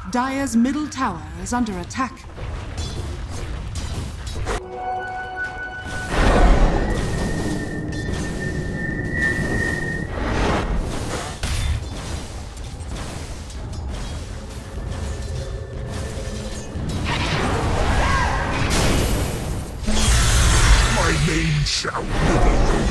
Dire's middle tower is under attack. My name shall live.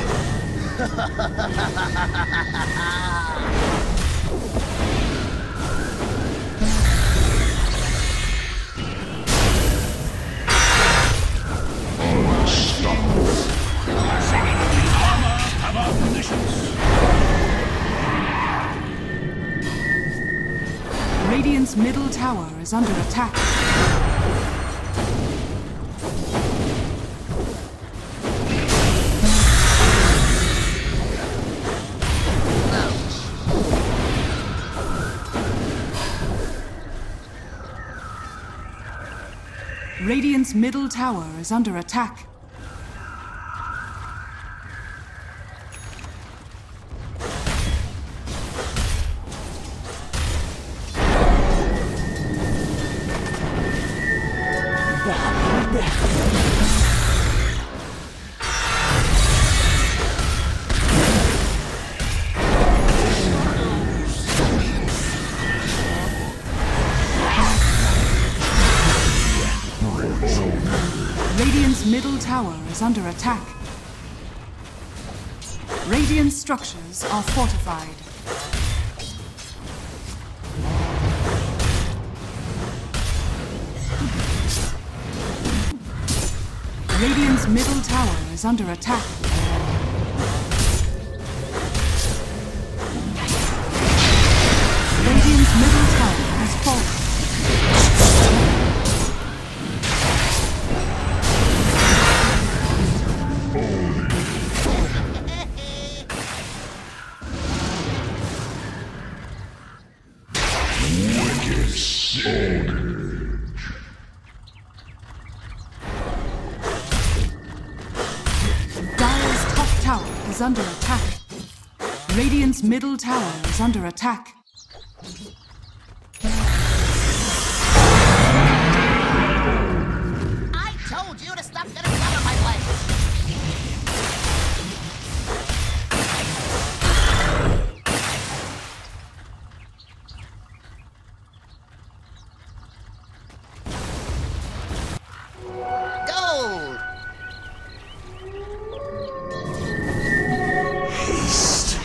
Radiant's middle tower is under attack. Radiant's middle tower is under attack. Radiant's middle tower is under attack. Radiant structures are fortified. Radiant's middle tower is under attack. Radiant's middle tower has fallen. Dire's top tower is under attack. Radiant's middle tower is under attack. I told you to stop getting down on my legs. Gold! Haste.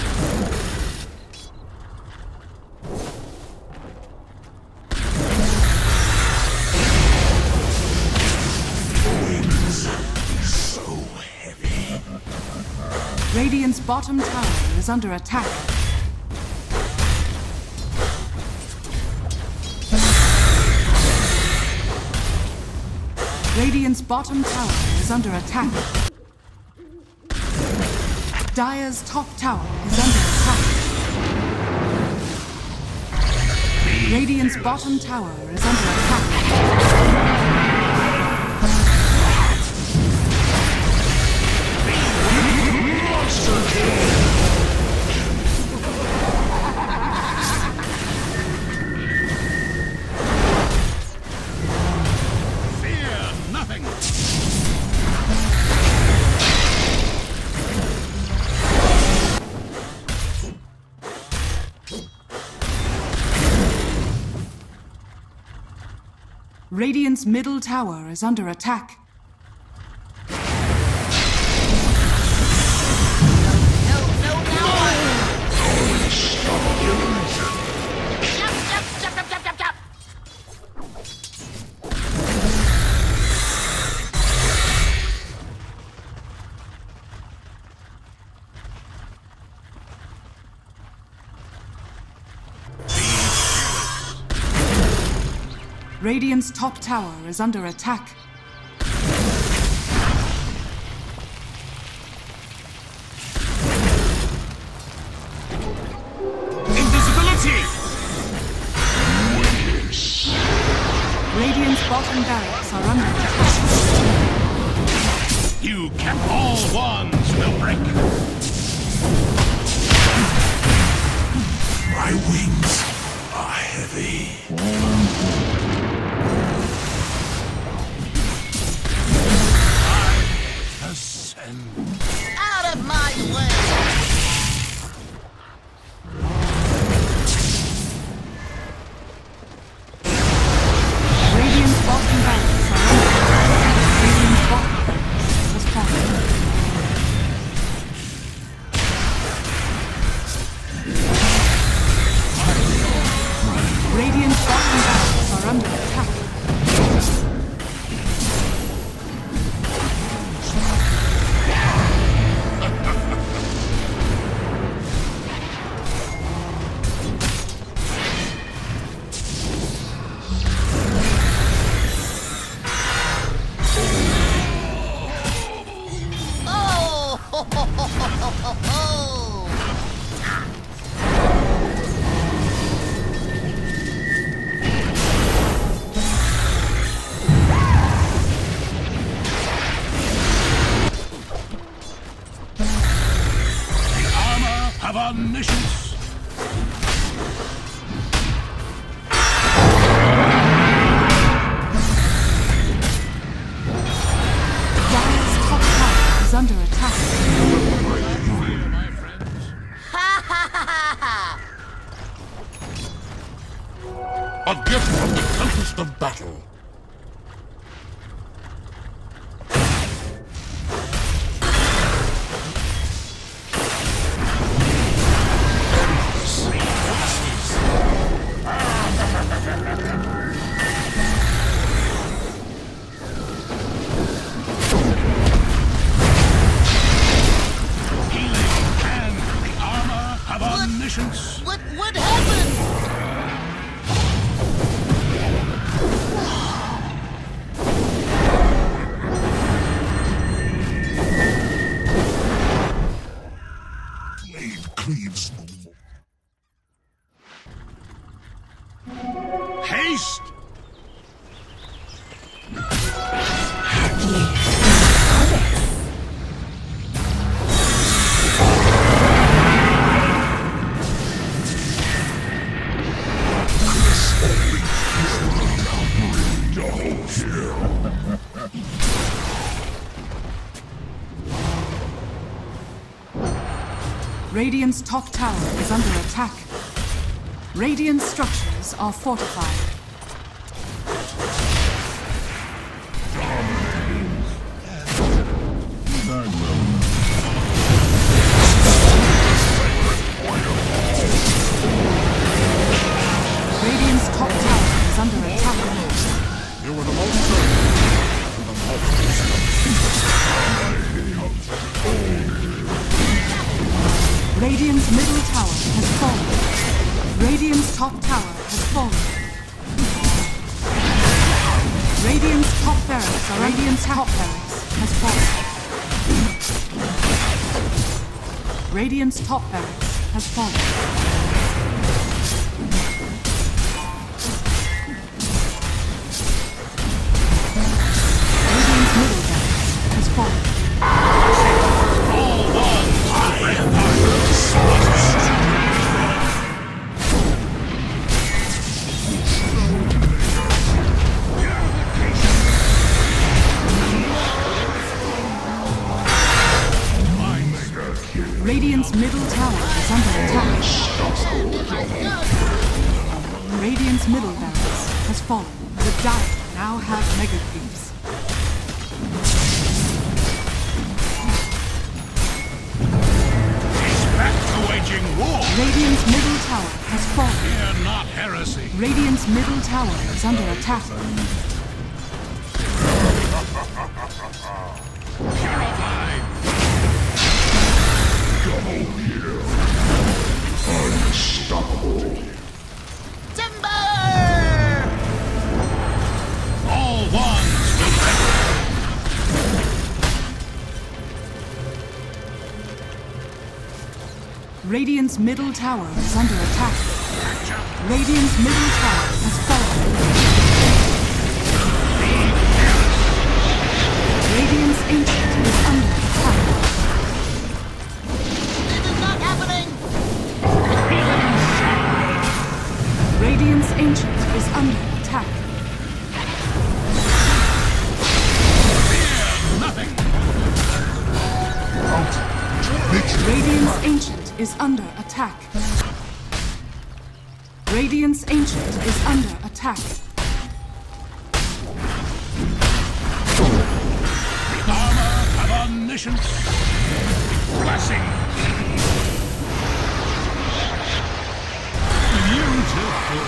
Winds so heavy. Radiant's bottom tower is under attack. Radiant's bottom tower is under attack. Dire's top tower is under attack. Radiant's bottom tower is under attack. Fear nothing. Radiant's middle tower is under attack. Jump! Radiant's top tower is under attack. Invisibility! Radiant's bottom barracks are under attack. You can all wands will break. My wings are heavy. thee. Ascend. Out of my way! Radiant's bottom barracks are under attack. Radiant's bottom barracks has fallen. Radiant's bottom barracks are under attack. Oh! Ho, ho, ho, ho, ho, ho, ho. Armor have omniscience. Dire's top tower is under attack. My friends. Ha ha ha ha ha! A gift from the tempest of battle. Healing and the armor have omniscience. What happened? Blade cleaves no more. Haste. Double kill. Radiant's top tower is under attack. Radiant structures are fortified. Radiant's top tower is under attack. You were the most certain. Radiant's middle tower has fallen. Radiant's top tower has fallen. Radiant's top barracks are Radiant's top barracks has fallen. Radiant's top barracks has fallen. Radiant's middle barracks has fallen. All ones. Radiant's middle tower is under attack. Radiant's middle barracks has fallen. The Dire now have mega creeps. He's back to waging war. Radiant's middle tower has fallen. Fear not heresy. Radiant's middle tower is under attack. Purified. Unstoppable. Timber! All ones will rest. Radiant's middle tower is under attack. Radiant's middle tower has fallen. Radiant's ancient is under attack. This is not happening! Radiant's Ancient is under attack. Fear nothing. Radiant's Ancient is under attack. Radiant's Ancient is under attack. Armor of omniscience. Blessing. Beautiful.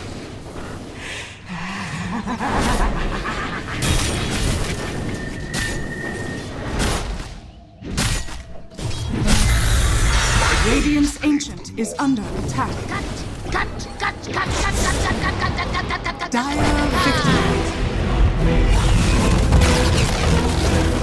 Radiant's Ancient is under attack. Dire victory.